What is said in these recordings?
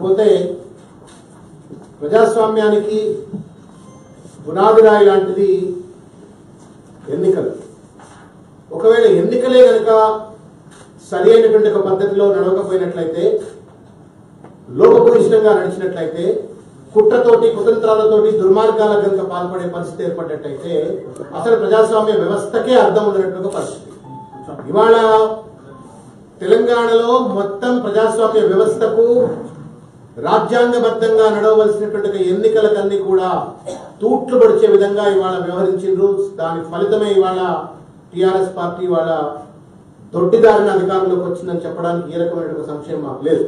ఇకపోతే ప్రజాస్వామ్యానికి పునాదిరాయి లాంటిది ఎన్నికలు. ఒకవేళ ఎన్నికలే కనుక సరి అయినటువంటి ఒక పద్ధతిలో నడవకపోయినట్లయితే, లోపభూయిష్టంగా నడిచినట్లయితే, కుట్రతోటి కుతంత్రాలతోటి దుర్మార్గాలకు కనుక పాల్పడే పరిస్థితి ఏర్పడినట్లయితే అసలు ప్రజాస్వామ్య వ్యవస్థకే అర్థం ఉన్నటువంటి పరిస్థితి. ఇవాళ తెలంగాణలో మొత్తం ప్రజాస్వామ్య వ్యవస్థకు రాజ్యాంగబద్ధంగా నడవవలసినటువంటి ఎన్నికలకన్నీ కూడా తూట్లు పడిచే విధంగా ఇవాళ వ్యవహరించారు. దాని ఫలితమే ఇవాళ టీఆర్ఎస్ పార్టీ ఇవాళ దొడ్డిదారిన అధికారంలోకి వచ్చిందని చెప్పడానికి ఏ రకమైనటువంటి సంశయం మాకు లేదు.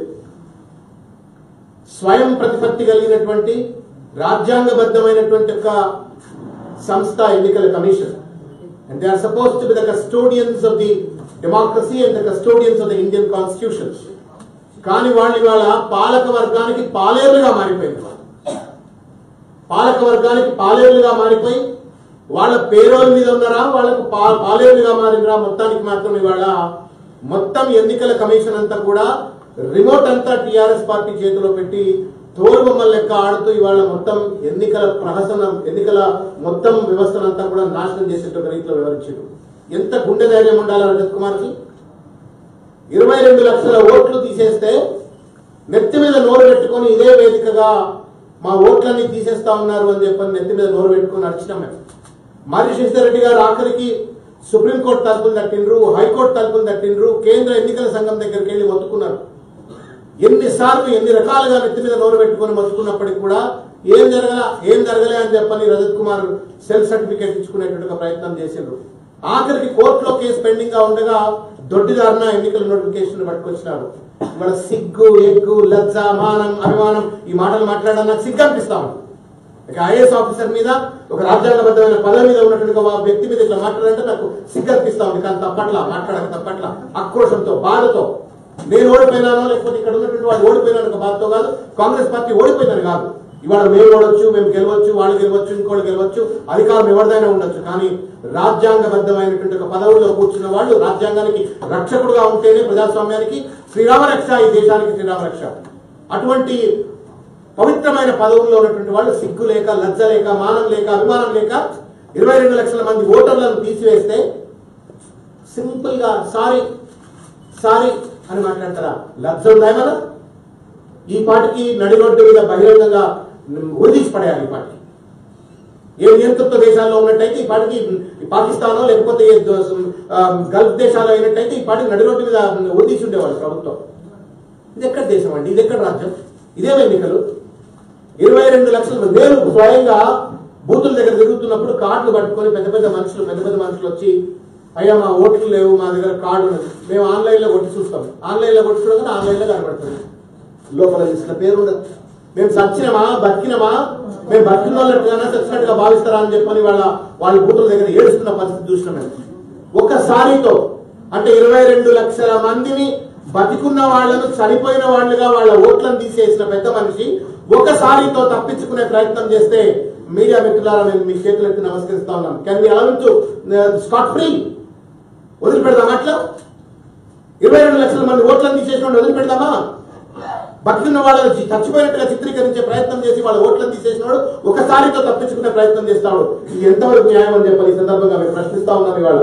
స్వయం ప్రతిపత్తి కలిగినటువంటి రాజ్యాంగబద్ధమైనటువంటి ఒక సంస్థ ఎన్నికల commission. And they are supposed to be the custodians of the democracy and the custodians of the Indian constitution. కానీ వాళ్ళు ఇవాళ పాలక వర్గానికి పాలేరులుగా మారిపోయింది. పాలక వర్గానికి పాలేరులుగా మారిపోయి వాళ్ళ పేరోల్ మీద ఉన్నారా, వాళ్ళకు పాలేరులుగా మారినరా, మొత్తానికి మాత్రం ఇవాళ మొత్తం ఎన్నికల కమిషన్ అంతా కూడా రిమోట్ అంతా టీఆర్ఎస్ పార్టీ చేతిలో పెట్టి తోలుబొమ్మల లెక్క ఆడుతూ ఇవాళ మొత్తం ఎన్నికల ప్రహసనం, ఎన్నికల మొత్తం వ్యవస్థనంతా కూడా నాశనం చేసేట రీతిలో వివరించారు. ఎంత గుండె ధైర్యం ఉండాలి రజత్ కుమార్కి? 22 లక్షల ఓట్లు తీసేస్తే నెత్తి మీద నోరు పెట్టుకుని ఇదే వేదికగా మా ఓట్లన్నీ తీసేస్తా ఉన్నారు అని చెప్పని నెత్తి మీద నోరు పెట్టుకుని నడిచినాం మేము. మరి శశిధర్ రెడ్డి గారు ఆఖరికి సుప్రీంకోర్టు తలుపులు తట్టిండ్రు, హైకోర్టు తలుపులు తట్టిండ్రు, కేంద్ర ఎన్నికల సంఘం దగ్గరికి వెళ్లి మొత్తుకున్నారు. ఎన్నిసార్లు ఎన్ని రకాలుగా నెత్తి మీద నోరు పెట్టుకుని మొత్తుకున్నప్పటికీ కూడా ఏం జరగలే అని చెప్పని రజత్ కుమార్ సెల్ఫ్ సర్టిఫికేట్ ఇచ్చుకునేటువంటి ప్రయత్నం చేసిండ్రు. ఆఖరికి కోర్టులో కేసు పెండింగ్ గా ఉండగా దొడ్డిదారిన ఎన్నికల నోటిఫికేషన్ పట్టుకొచ్చినారు. ఇవాళ సిగ్గు, ఎగ్గు, లజ్జ, మానం, అభిమానం ఈ మాటలు మాట్లాడడం నాకు సిగ్గు అనిపిస్తా ఉంది. ఇక ఐఏఎస్ ఆఫీసర్ మీద, ఒక రాజ్యాంగబద్ధమైన పదవి మీద ఉన్నటువంటి వ్యక్తి మీద ఇట్లా మాట్లాడాలంటే నాకు సిగ్గు అనిపిస్తా ఉంది. కానీ తప్పట్ల ఆక్రోషంతో, బాధతో నేను ఓడిపోయినానో లేకపోతే ఇక్కడ ఉన్నటువంటి వాళ్ళు ఓడిపోయినాను బాధతో కాదు, కాంగ్రెస్ పార్టీ ఓడిపోయిందని కాదు. ఇవాళ మేము ఓడొచ్చు, మేము గెలవచ్చు, వాళ్ళు గెలవచ్చు, ఇంకోళ్ళు గెలవచ్చు, అధికారం ఎవరిదైనా ఉండొచ్చు. కానీ రాజ్యాంగబద్ధమైనటువంటి ఒక పదవుల్లో కూర్చున్న వాళ్ళు రాజ్యాంగానికి రక్షకుడుగా ఉంటేనే ప్రజాస్వామ్యానికి శ్రీరామరక్ష, ఈ దేశానికి శ్రీరామరక్ష. అటువంటి పవిత్రమైన పదవుల్లో ఉన్నటువంటి వాళ్ళు సిగ్గు లేక, లజ్జ లేక, మానం లేక, అభిమానం లేక 22 లక్షల మంది ఓటర్లను తీసివేస్తే సింపుల్ గా సారీ అని మాట్లాడతారా? లజ్జ ఉందా ఏమన్నా? ఈ పార్టీకి నడి రోడ్డు మీద బహిరంగంగా ఉరిదీసి పడేయాలి. ఈ పార్టీ ఏ నియంతృత్వ దేశాల్లో ఉన్నట్టయితే ఈ పార్టీకి పాకిస్తానో లేకపోతే గల్ఫ్ దేశాల్లో అయినట్టయితే ఈ పార్టీకి నడి రోడ్డు మీద ఉరిదీసి ఉండేవాళ్ళు ప్రభుత్వం. ఇది ఎక్కడ దేశం అండి? ఇది ఎక్కడ రాజ్యం? ఇదేం ఎన్నికలు? 22 లక్షలు. నేను స్వయంగా బూతుల దగ్గర తిరుగుతున్నప్పుడు కార్డులు పట్టుకొని పెద్ద పెద్ద మనుషులు వచ్చి, అయ్యా మా ఓట్లు లేవు, మా దగ్గర కార్డు ఉన్నది, మేము ఆన్లైన్ లో కొట్టి చూస్తాం. ఆన్లైన్ లో కొట్టి చూడగానే ఆన్లైన్ లో కనబడుతుంది, లోపల తీసుకున్న పేరు ఉండదు. మేము సచ్చినమా బతికినమా, మేము బతికిన వాళ్ళట్టుగానే చచ్చినట్టుగా భావిస్తారా అని చెప్పని వాళ్ళ బూతుల దగ్గర ఏడుస్తున్న పరిస్థితి చూసినాం మేము. ఒక్కసారితో అంటే 22 లక్షల మందిని బతికున్న వాళ్లను చనిపోయిన వాళ్ళుగా వాళ్ళ ఓట్లను తీసేసిన పెద్ద మనిషి ఒకసారితో తప్పించుకునే ప్రయత్నం చేస్తే మీడియా మిత్రులారా నేను మీ చేతులెత్తి నమస్కరిస్తా ఉన్నాను. Can we allow him to scot free? వదిలిపెడదామా? అట్లా 22 లక్షల మంది ఓట్లను తీసేసిన వదిలిపెడదామా? బతికిన వాళ్ళని చచ్చిపోయినట్టుగా చిత్రీకరించే ప్రయత్నం చేసి వాళ్ళ ఓట్లను తీసేసినాడు ఒకసారితో తప్పించుకునే ప్రయత్నం చేస్తాడు. ఇది ఎంతవరకు న్యాయం అని చెప్పని ఈ సందర్భంగా మేము ప్రశ్నిస్తా ఉన్నాం.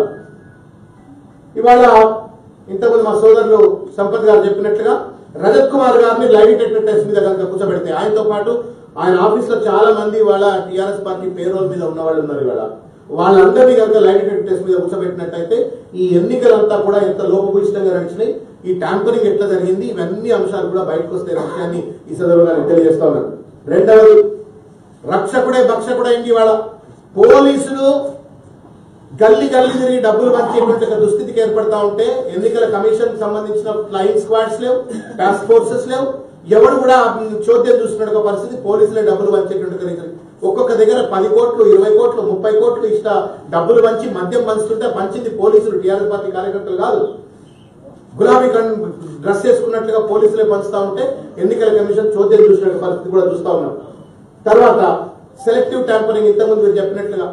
ఇవాళ ఇంతకుముందు మా సోదరులు సంపత్ గారు చెప్పినట్లుగా రజత్ కుమార్ గారిని లైవ్ డిటెక్టర్ టెస్ట్ మీద కనుక కూర్చోబెడితే, ఆయనతో పాటు ఆయన ఆఫీస్ లో చాలా మంది వాళ్ళ టీఆర్ఎస్ పార్టీ పేరోల్ మీద ఉన్న వాళ్ళు ఉన్నారు. ఇవాళ వాళ్ళందరినీ కనుక లైవ్ డిటెక్టర్ టెస్ట్ మీద కూర్చోబెట్టినట్టయితే ఈ ఎన్నికలంతా కూడా ఎంత లోపభూయిష్టంగా నడిచినాయి, ఈ ట్యాంపరింగ్ ఎట్లా జరిగింది, ఇవన్నీ అంశాలు కూడా బయటకు వస్తే విషయాన్ని ఈ సందర్భంగా తెలియజేస్తా ఉన్నాను. రెండవది, రక్షకుడే భక్షకుడైంది. ఇవాళ పోలీసులు గల్లీ తిరిగి డబ్బులు పంచేటువంటి దుస్థితికి ఏర్పడతా ఉంటే ఎన్నికల కమిషన్ సంబంధించిన ఫ్లయింగ్ స్క్వాడ్స్ లేవు, టాస్క్ ఫోర్సెస్ లేవు, ఎవడు కూడా చోద్యం చూస్తున్న పరిస్థితి. పోలీసులే డబ్బులు పంచేటువంటి ఒక్కొక్క దగ్గర 10 కోట్లు, 20 కోట్లు, 30 కోట్లు డబ్బులు పంచి మద్యం పంచుతుంటే పంచింది పోలీసులు, టీఆర్ఎస్ పార్టీ కార్యకర్తలు కాదు. గులాబీ డ్రెస్ చేసుకున్నట్లుగా పోలీసులే పంచుతా ఉంటే ఎన్నికల కమిషన్ చోద్యం చూసిన పరిస్థితి కూడా చూస్తా ఉన్నాం. తర్వాత సెలెక్టివ్ ట్యాంపరింగ్, ఇంతకుముందు మీరు చెప్పినట్లుగా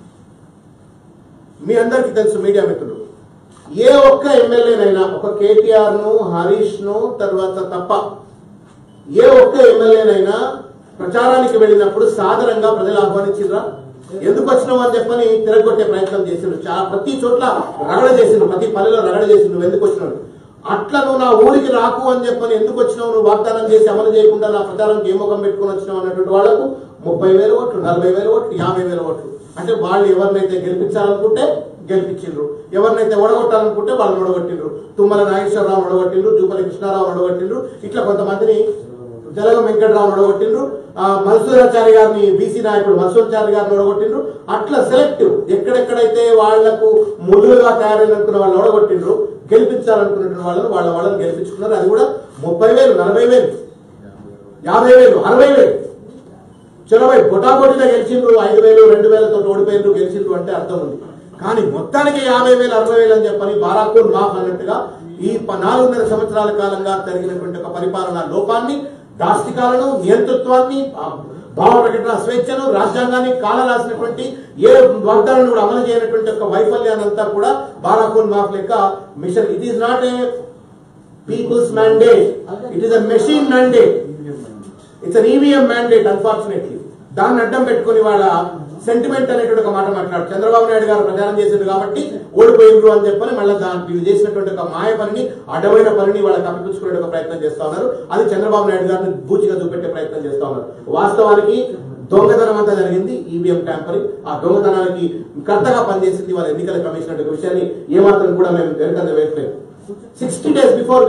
మీ అందరికీ తెలుసు మీడియా మిత్రులు, ఏ ఒక్క ఎమ్మెల్యేనైనా ఒక కేటీఆర్ ను, హరీష్ ను తర్వాత తప్ప ఏ ఒక్క ఎమ్మెల్యేనైనా ప్రచారానికి వెళ్ళినప్పుడు సాధారణంగా ప్రజలు ఆహ్వానించిర్రా? ఎందుకు వచ్చినావు అని చెప్పని తిరగొట్టే ప్రయత్నం చేసిండ్రు. ప్రతి చోట్ల రగడ చేసిండ్రు, ప్రతి పల్లెలో రగడ చేసిండ్రు. నువ్వు ఎందుకు వచ్చినావు, అట్లా నువ్వు నా ఊరికి రాకు అని చెప్పని ఎందుకు వచ్చినావు, నువ్వు వాగ్దానం చేసి అమలు చేయకుండా నా ప్రచారానికి ఏ ముఖం పెట్టుకుని వచ్చినావు అన్నటువంటి వాళ్లకు 30,000 ఓట్లు, 40,000 ఓట్లు, 50,000 ఓట్లు. అంటే వాళ్ళు ఎవరినైతే గెలిపించాలనుకుంటే గెలిపించిండ్రు, ఎవరినైతే ఓడగొట్టాలనుకుంటే వాళ్ళు ఓడగొట్టిండ్రు. తుమ్మల నాగేశ్వరరావు ఓడగొట్టిండ్రు, జూపల్లి కృష్ణారావు ఓడగొట్టిండ్రు, ఇట్లా కొంతమందిని జలగం వెంకటరావు ఓడగొట్టిండ్రు, మధుసూరాచారి గారిని బీసీ నాయకుడు మధుసూరాచారి గారిని ఓడగొట్టిండ్రు. అట్లా సెలెక్టివ్ ఎక్కడెక్కడైతే వాళ్లకు ముదులుగా తయారైననుకున్న వాళ్ళు ఓడగొట్టిండ్రు, గెలిపించాలనుకున్న వాళ్ళని గెలిపించుకున్నారు. అది కూడా 30,000, 40,000, 50,000, 60,000 చొరవై బొటాబొటిగా గెలిచిండ్రు. 5,000, 2,000తో ఓడిపోయిండ్రు, గెలిచిండ్రు అంటే అర్థం ఉంది. కానీ మొత్తానికి 50,000, 60,000 అని చెప్పని బారాకూన్ మాఫ్ అన్నట్టుగా ఈ 4.5 సంవత్సరాల కాలంగా జరిగినటువంటి ఒక పరిపాలనా లోపాన్ని, దాష్టికాలను, నియంతృత్వాన్ని, భావ ప్రకటన స్వేచ్ఛను, రాజ్యాంగాన్ని కాలరాసినటువంటి ఏ వాగ్దానాన్ని కూడా అమలు చేయనటువంటి ఒక వైఫల్యాన్ని అంతా కూడా బారాకూన్ మాఫ్ లెక్క machine. It is not a people's mandate, it is a machine mandate, it's an EVM mandate. Unfortunately దాన్ని అడ్డం పెట్టుకుని వాళ్ళ సెంటిమెంట్ అనేటువంటి ఒక మాట మాట్లాడు. చంద్రబాబు నాయుడు గారు ప్రచారం చేసింది కాబట్టి ఓడిపోయిండ్రు అని చెప్పని మళ్ళీ దాన్ని చేసినటువంటి ఒక మాయ పనిని, అడ్డమైన పనిని వాళ్ళకి కప్పిపుచ్చుకునే ఒక ప్రయత్నం చేస్తా ఉన్నారు. అది చంద్రబాబు నాయుడు గారిని బూచిగా చూపెట్టే ప్రయత్నం చేస్తా ఉన్నారు. వాస్తవానికి దొంగతనం అంతా జరిగింది, EVM ట్యాంపరింగ్. ఆ దొంగతనానికి కర్తగా పనిచేసింది వాళ్ళ ఎన్నికల కమిషన్ అనే విషయాన్ని ఏమాత్రం కూడా మేము వెనకంగా వేయట్లేదు. 60 days బిఫోర్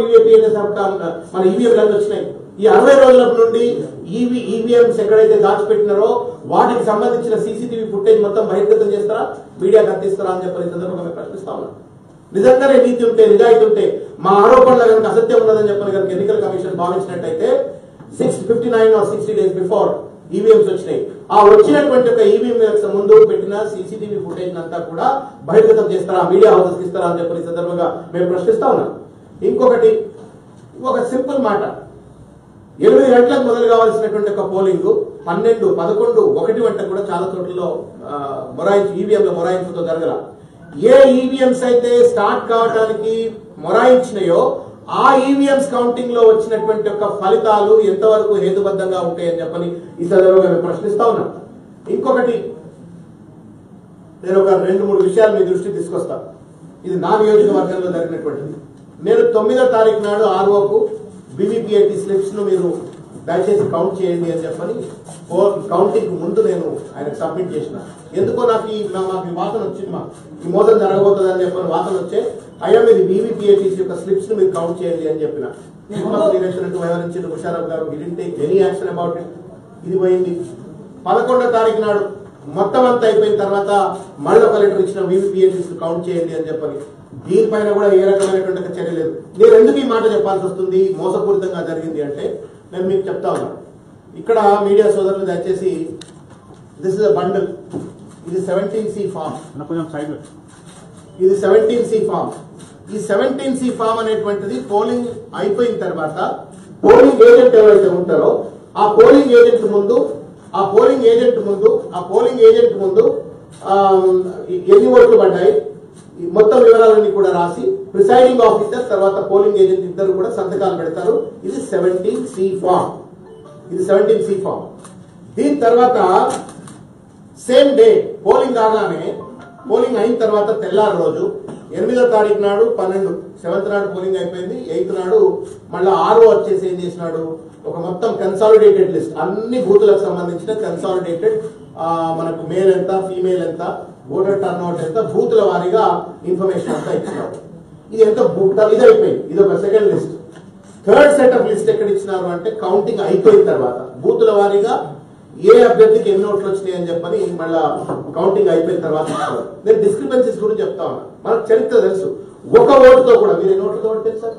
మన EVM వచ్చినాయి. ఈ 60 రోజుల నుండి EVMs ఎక్కడైతే దాచిపెట్టినారో వాటికి సంబంధించిన CCTV ఫుటేజ్ మొత్తం బహిర్గతం చేస్తారా, మీడియాకి అందిస్తారా అని చెప్పి సందర్భంగా మేము ప్రశ్నిస్తా ఉన్నాం. నిజంగానే నీతి ఉంటే, నిజాయితీ ఉంటే, మా ఆరోపణలు కనుక అసత్యం ఉన్నదని చెప్పని కనుక ఎన్నికల కమిషన్ భావించినట్టయితే 59 or 60 days బిఫోర్ EVMs వచ్చినాయి. ఆ వచ్చినటువంటి ఒక EVMs ముందు పెట్టిన CCTV ఫుటేజ్ అంతా కూడా బహిర్గతం చేస్తారా, మీడియా హౌసెస్ ఇస్తారా అని చెప్పి సందర్భంగా మేము ప్రశ్నిస్తా ఉన్నాం. ఇంకొకటి, ఒక సింపుల్ మాట, 8 గంటలకు మొదలు కావాల్సినటువంటి ఒక పోలింగ్ 12, 11, 1 గంటలకు కూడా చాలా చోట్లలో EVM లో మొరాయింపుతో జరగల. ఏ EVMs అయితే స్టార్ట్ కావడానికి మొరాయించినాయో ఆ EVMs కౌంటింగ్ లో వచ్చినటువంటి ఒక ఫలితాలు ఎంతవరకు హేతుబద్ధంగా ఉంటాయని చెప్పని ఈ సందర్భంగా మేము ప్రశ్నిస్తా ఉన్నాం. ఇంకొకటి, నేను ఒక 2-3 విషయాలు మీ దృష్టికి తీసుకొస్తాను. ఇది నా నియోజకవర్గంలో జరిగినటువంటిది. నేను 9వ తారీఖు నాడు ROకు BVPAT స్లిప్స్ ను మీరు దయచేసి కౌంట్ చేయండి అని చెప్పని కౌంటింగ్ ముందు నేను ఆయనకు సబ్మిట్ చేసిన. ఎందుకో నాకు ఈ వాసన వచ్చింది, ఈ మోసం జరగబోతుంది అని చెప్పని వాసన వచ్చే, అయ్యా మీరు BVPATs యొక్క స్లిప్స్ ను మీరు కౌంట్ చేయండి అని చెప్పిన. వ్యవహరించిన ముషారఫ్ గారు ఎనీ యాక్షన్ అబౌట్ ఇట్. ఇది పోయింది. 11వ తారీఖు నాడు మొత్తం అంతా అయిపోయిన తర్వాత మళ్ళీ ఒక లెటర్ ఇచ్చిన BVPATs కౌంట్ చేయండి అని చెప్పని. దీనిపైన కూడా ఏ రకమైనటువంటి చర్య లేదు. నేను ఎందుకు ఈ మాట చెప్పాల్సి వస్తుంది, మోసపూరితంగా జరిగింది అంటే నేను మీకు చెప్తా ఉన్నాను. ఇక్కడ మీడియా సోదరులు దయచేసి, దిస్ ఇస్ అ బండల్. ఇది 17C ఫామ్. ఇది 17C ఫామ్. ఈ 17C ఫామ్ అనేటువంటిది పోలింగ్ అయిపోయిన తర్వాత పోలింగ్ ఏజెంట్ ఎవరైతే ఉంటారో ఆ పోలింగ్ ఏజెంట్ ముందు ఎన్ని ఓట్లు పడ్డాయి మొత్తం వివరాలన్నీ కూడా రాసి ప్రిసైడింగ్ ఆఫీసర్ తర్వాత పోలింగ్ ఏజెంట్ ఇద్దరు కూడా సంతకాలు పెడతారు. ఇది 17C ఫామ్. దీని తర్వాత సేమ్ డే పోలింగ్ కాగానే, పోలింగ్ అయిన తర్వాత తెల్లారి రోజు 8వ తారీఖు నాడు 12, 7th నాడు పోలింగ్ అయిపోయింది. 8th నాడు మళ్ళీ RO వచ్చేసి ఏం చేసినాడు, ఒక మొత్తం కన్సాలిడేటెడ్ లిస్ట్, అన్ని బూతులకు సంబంధించిన కన్సాలిడేటెడ్, మనకు మేల్ ఎంత, ఫీమేల్ ఎంత, ఓటర్ టర్న్అవుట్ ఎంత, బూతుల వారీగా ఇన్ఫర్మేషన్ అంతా ఇచ్చినారు. ఇది ఎంత ఇది అయిపోయింది. ఇది ఒక second list. Third set of list ఎక్కడ ఇచ్చినారు అంటే కౌంటింగ్ అయిపోయిన తర్వాత బూతుల వారీగా ఏ అభ్యర్థికి ఎన్ని ఓట్లు వచ్చినాయి అని చెప్పని మళ్ళా కౌంటింగ్ అయిపోయిన తర్వాత ఇస్తారు. నేను డిస్క్రిపెన్సీస్ గురించి చెప్తా ఉన్నా. మనకు చరిత్ర తెలుసు. ఒక ఓటుతో కూడా మీరు ఎన్ని ఓట్లతో ఓటు తెలుసు సార్?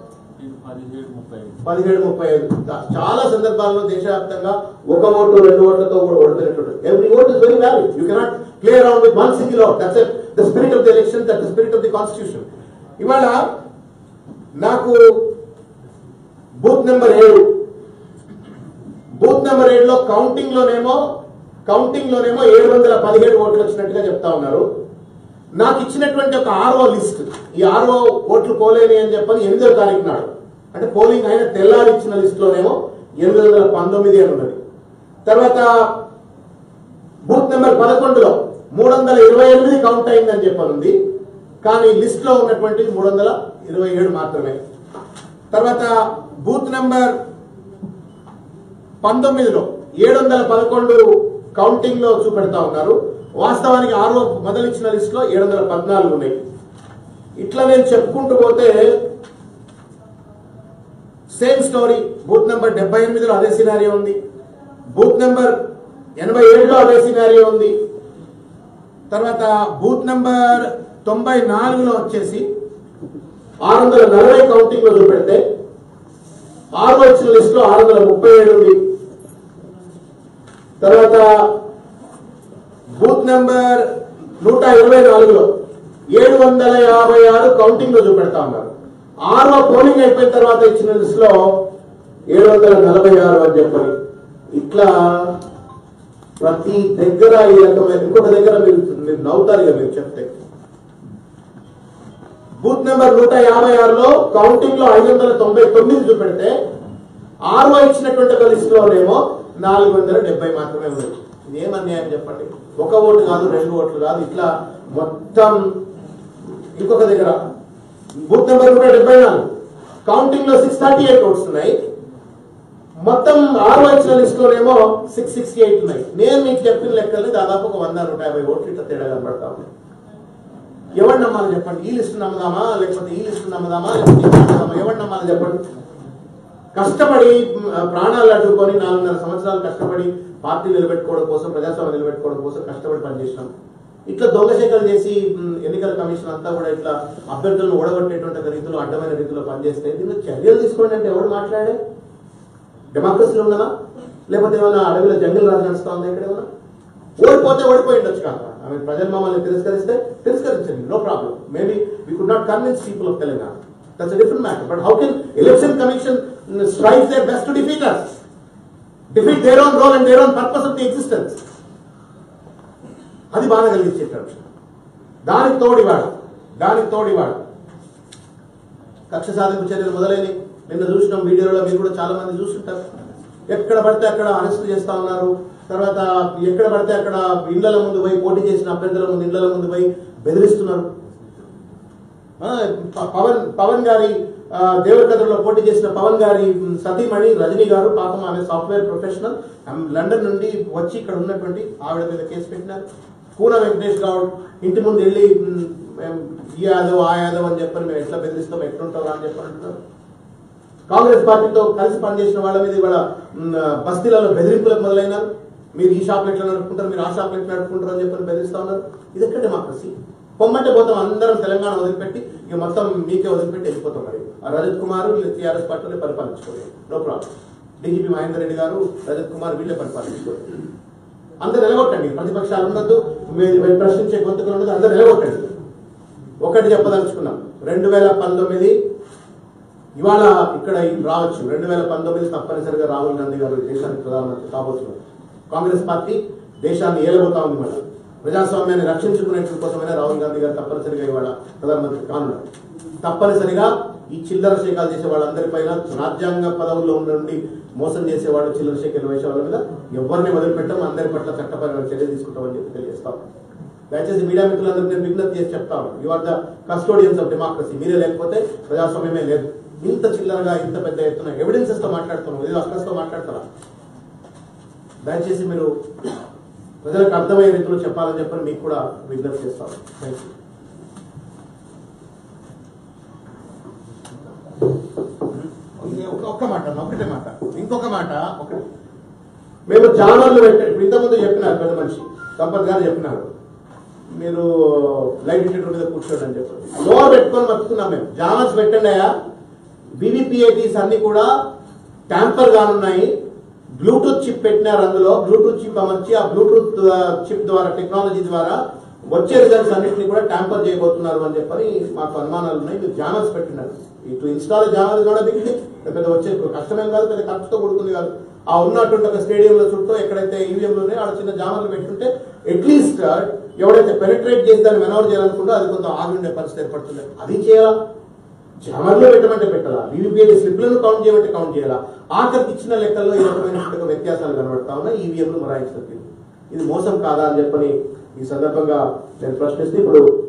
1735. చాలా సందర్భాల్లో దేశవ్యాప్తంగా ఒక ఓటు 2 ఓట్లతో కూడా ఓడిపోయినట్టు. Every vote is very value. You cannot play around with one single vote. That's the spirit of the election, that the spirit of the constitution. ఇవాళ నాకు బూత్ నెంబర్ 7లో కౌంటింగ్ లోనేమో 717 ఓట్లు వచ్చినట్టుగా చెప్తా ఉన్నారు. నాకు ఇచ్చినటువంటి ఒక RO లిస్ట్, ఈ RO ఓట్లు పోలేని అని చెప్పని 8వ తారీఖు నాడు, అంటే పోలింగ్ అయిన తెల్లారి ఇచ్చిన లిస్ట్ లోనేమో 819 అని ఉన్నది. తర్వాత బూత్ నెంబర్ 11లో 328 కౌంట్ అయిందని చెప్పనుంది, కానీ లిస్ట్ లో ఉన్నటువంటి 327 మాత్రమే. తర్వాత బూత్ నెంబర్ 19లో 711 కౌంటింగ్ లో చూపెడతా ఉన్నారు. వాస్తవానికి ఆర్ఓ మొదలిచ్చిన లిస్ట్ లో 714 ఉన్నాయి. ఇట్లా నేను చెప్పుకుంటూ పోతే సేమ్ స్టోరీ. బూత్ నెంబర్ 78లో అదే సినారియో ఉంది, బూత్ నెంబర్ 87లో అదే సినారియో ఉంది. తర్వాత బూత్ నెంబర్ 94లో వచ్చేసి 640 కౌంటింగ్ లో చూపెడితే ఆర్ఓ ఇచ్చిన లిస్ట్ లో 637 ఉంది. తర్వాత బూత్ నెంబర్ 124లో 756 కౌంటింగ్ లో చూపెడతా ఉన్నారు. ఆర్ఓ పోలింగ్ అయిపోయిన తర్వాత ఇచ్చిన లిస్ట్ లో 746 అని చెప్పారు. ఇట్లా ప్రతి దగ్గర ఈ రకమైన, ఇంకొక దగ్గర మీరు నవ్వుతారు ఇక మీరు చెప్తే, బూత్ నెంబర్ 156లో కౌంటింగ్ లో 599 చూపెడితే ఆర్ఓ ఇచ్చినటువంటి ఒక లిస్ట్ లోనేమో 470 మాత్రమే ఉంది. ఇదేం అన్యాయం చెప్పండి. ఒక ఓటు కాదు, 2 ఓట్లు కాదు, ఇట్లా మొత్తం. ఇంకొక దగ్గర బూత్ నెంబర్ 174 కౌంటింగ్ లో 638 ఓట్స్ ఉన్నాయి, మొత్తం ఆర్ఓ ఇచ్చిన లిస్ట్ లోనేమో 668 ఉన్నాయి. నేను మీకు చెప్పిన లెక్కల్ని దాదాపు ఒక 100-150 ఓట్లు ఇట్లా తేడా కనబడతా ఉన్నాయి. ఎవరు నమ్మాలి చెప్పండి? ఈ లిస్టు నమ్మదామా, లేకపోతే ఈ లిస్టు నమ్మదామా, లేకపోతే ఎవరు నమ్మాలి చెప్పండి? కష్టపడి ప్రాణాలు అడ్డుకొని 4.5 సంవత్సరాలు కష్టపడి పార్టీ నిలబెట్టుకోవడం కోసం, ప్రజాస్వామ్యం నిలబెట్టుకోవడం కోసం కష్టపడి పనిచేసినాం. ఇట్లా దొంగశేఖలు చేసి ఎన్నికల కమిషన్ అంతా కూడా ఇట్లా అభ్యర్థులను ఓడగొట్టేటువంటి రీతిలో, అడ్డమైన రీతిలో పనిచేస్తే దీనిలో చర్యలు తీసుకోండి అంటే ఎవరు మాట్లాడే? డెమోక్రసీలో ఉన్నదా, లేకపోతే ఏమన్నా అడవిలో జంగిల్ రాజు నడుస్తా ఉందా? ఇక్కడ ఏమన్నా ఓడిపోతే ఓడిపోయి ఉండొచ్చు కాక, ఆమె ప్రజలు మమ్మల్ని తిరస్కరిస్తే తిరస్కరించండి, no problem. Maybe we could not convince people of Telangana, that's a different matter. But how can election commission strives their best to defeat us, defeat their own role and their own purpose of the existence? అది బాధ కలిగించేటట్టు. దానికి తోడివాడు కక్ష సాధింపు చర్యలు మొదలైనవి. నిన్న చూసిన వీడియోలో మీరు కూడా చాలా మంది చూస్తుంటారు. ఎక్కడ పడితే అక్కడ అరెస్ట్ చేస్తా ఉన్నారు. తర్వాత ఎక్కడ పడితే అక్కడ ఇళ్ల ముందు పోయి, పోటీ చేసిన అభ్యర్థుల ముందు ఇళ్ల ముందు పోయి బెదిరిస్తున్నారు. పవన్ గారి దేవరకథలో పోటీ చేసిన పవన్ గారి సతీమణి రజనీ గారు, పాపం ఆమె సాఫ్ట్వేర్ ప్రొఫెషనల్, లండన్ నుండి వచ్చి ఇక్కడ ఉన్నటువంటి ఆవిడ మీద కేసు పెట్టినారు. కూన వెంకటేష్ గౌడ్ ఇంటి ముందు వెళ్ళి ఈ యాదవ్ ఆ యాదవ్ అని చెప్పని మేము ఎట్లా బెదిరిస్తాం, ఎట్లుంటాం అని చెప్పని అంటున్నారు. కాంగ్రెస్ పార్టీతో కలిసి పనిచేసిన వాళ్ళ మీద ఇవాళ బస్తీలలో బెదిరింపులకు మొదలైనారు. మీరు ఈ షాప్లు ఎట్లా నడుపుకుంటారు, మీరు ఆ షాప్లు ఎట్లా నడుపుకుంటారు అని చెప్పని బెదిరిస్తా ఉన్నారు. ఇది ఎక్కడ డెమోక్రసీ? పొమ్మంటే పోతాం, అందరం తెలంగాణ వదిలిపెట్టి ఇక మొత్తం మీకే వదిలిపెట్టి వెళ్ళిపోతాం. మరి ఆ రజత్ కుమార్ టీఆర్ఎస్ పార్టీలో పరిపాలించుకోలేదు, no problem. DGP Mahender Reddy garu, Rajat Kumar వీళ్ళే పరిపాలించుకోలేదు. అందరు నిలగొట్టండి, ప్రతిపక్షాలు ఉండద్దు, ప్రశ్నించే గొంతుకులు ఉండదు, అందరు నిలగొట్టండి. ఒకటి చెప్పదలుచుకున్నాం, 2019 ఇవాళ ఇక్కడ రావచ్చు. 2019 తప్పనిసరిగా రాహుల్ గాంధీ గారు దేశానికి ప్రధానమంత్రి కాబోతున్నారు. కాంగ్రెస్ పార్టీ దేశాన్ని ఏలబోతా ఉంది. మన ప్రజాస్వామ్యాన్ని రక్షించుకునే కోసమైనా రాహుల్ గాంధీ గారు తప్పనిసరిగా ఇవాళ ప్రధానమంత్రి కానున్నారు. తప్పనిసరిగా ఈ చిల్లర శేఖాలు చేసే వాళ్ళందరిపైన, రాజ్యాంగ పదవుల్లో ఉండి మోసం చేసేవాడు, చిల్లర శేఖలు వేసే వాళ్ళ మీద ఎవరిని వదిలిపెట్టం, అందరి పట్ల చట్టపరమైన చర్య తీసుకుంటామని చెప్పి తెలియజేస్తాం. దయచేసి మీడియా మిత్రులందరూ నేను విజ్ఞప్తి చేసి చెప్తాను, you are the custodians of democracy. మీరే లేకపోతే ప్రజాస్వామ్యమే లేదు. ఇంత చిల్లరగా, ఇంత పెద్ద ఎత్తున ఎవిడెన్సెస్ తో మాట్లాడుతున్నాం, ఇది అక్కడతో మాట్లాడతారా? దయచేసి మీరు ప్రజలకు అర్థమయ్యే రీతిలో చెప్పాలని చెప్పని మీకు కూడా విజ్ఞప్తి చేస్తాను. Thank you. ఒక్క మాట, ఒకటే మాట, ఇంకొక మాట. ఒకటి, మేము జానర్లు పెట్టారు. ఇప్పుడు ఇంతకుముందు చెప్పినారు పెద్ద మనిషి సంపత్ గారు చెప్పినారు, మీరు లైట్ డిటెక్టర్ మీద కూర్చోండి అని చెప్పారు. లోవర్ పెట్టుకొని బతుకున్నాం మేము. జానర్స్ పెట్టండి అయ్యా. బీవీపీఐటీస్ అన్ని కూడా ట్యాంపర్ గానున్నాయి. బ్లూటూత్ చిప్ పెట్టినారు, అందులో బ్లూటూత్ చిప్ అమర్చి ఆ బ్లూటూత్ చిప్ ద్వారా, టెక్నాలజీ ద్వారా వచ్చే రిజల్ట్స్ అన్నింటినీ కూడా ట్యాంపర్ చేయబోతున్నారు అని చెప్పని మాకు అనుమానాలు ఉన్నాయి. మీరు జానర్స్ పెట్టినారు. ఇటు ఇన్స్టాల్ జానర్స్ కూడా దిగింది, పెద్ద వచ్చే కష్టమేం కాదు, పెద్ద ఖర్చుతో కూడుకుంది కాదు. ఆ ఉన్నటువంటి ఒక స్టేడియంలో చుట్టూ ఎక్కడైతే ఈవీఎంలు ఉన్నాయో ఆడ చిన్న జానర్లు పెట్టుకుంటే అట్లీస్ట్ ఎవడైతే పెనిట్రేట్ చేసి దాన్ని మెనవర్ చేయాలనుకుంటో అది కొంత ఆగుండే పరిస్థితి ఏర్పడుతుంది. అది చేయాలా? జామర్లో పెట్టమంటే పెట్టాలా, వీవీపీఏటీ స్లిప్లను కౌంట్ చేయమంటే కౌంట్ చేయాలా, ఆఖరికి ఇచ్చిన లెక్కల్లో ఈ రకమైనటువంటి వ్యత్యాసాలు కనబడతా ఉన్నాయి. ఈవీఎంలు మొరాయించడం ఇది మోసం కాదా అని చెప్పని ఈ సందర్భంగా నేను ప్రశ్నిస్తే ఇప్పుడు